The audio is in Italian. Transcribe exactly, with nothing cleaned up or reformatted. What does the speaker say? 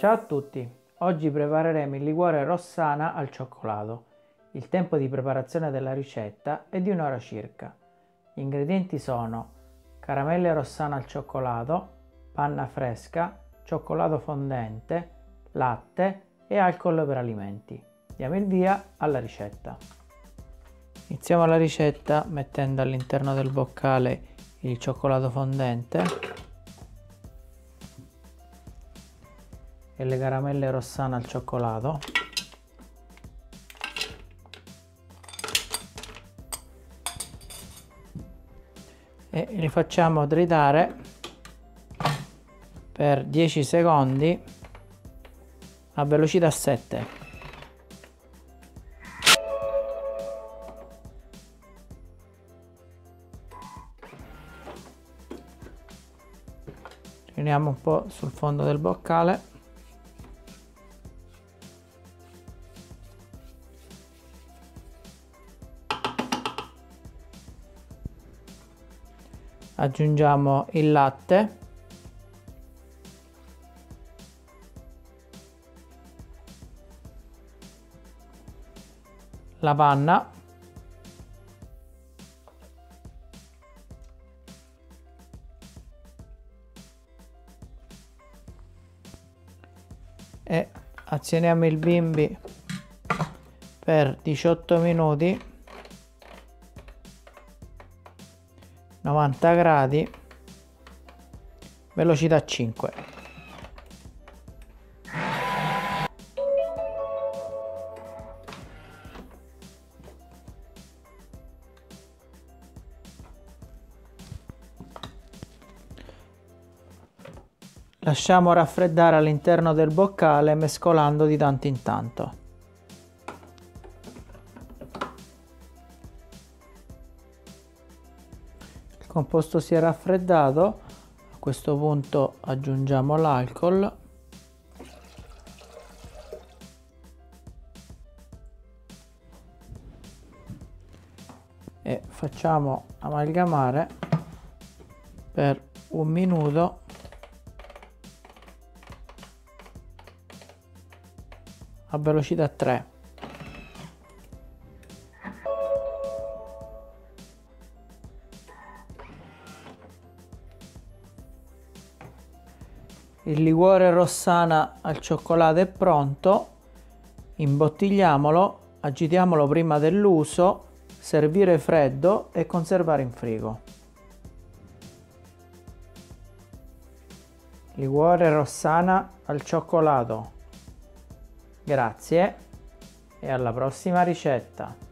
Ciao a tutti, oggi prepareremo il liquore Rossana al cioccolato. Il tempo di preparazione della ricetta è di un'ora circa. Gli ingredienti sono caramelle Rossana al cioccolato, panna fresca, cioccolato fondente, latte e alcol per alimenti. Diamo il via alla ricetta. Iniziamo la ricetta mettendo all'interno del boccale il cioccolato fondente e le caramelle Rossana al cioccolato. E li facciamo tritare per dieci secondi a velocità sette. Riuniamo un po' sul fondo del boccale. Aggiungiamo il latte, la panna e azioniamo il bimbi per diciotto minuti, novanta gradi, velocità cinque. Lasciamo raffreddare all'interno del boccale mescolando di tanto in tanto. Il composto si è raffreddato, a questo punto aggiungiamo l'alcol e facciamo amalgamare per un minuto a velocità tre. Il liquore Rossana al cioccolato è pronto, imbottigliamolo, agitiamolo prima dell'uso, servire freddo e conservare in frigo. Liquore Rossana al cioccolato. Grazie e alla prossima ricetta.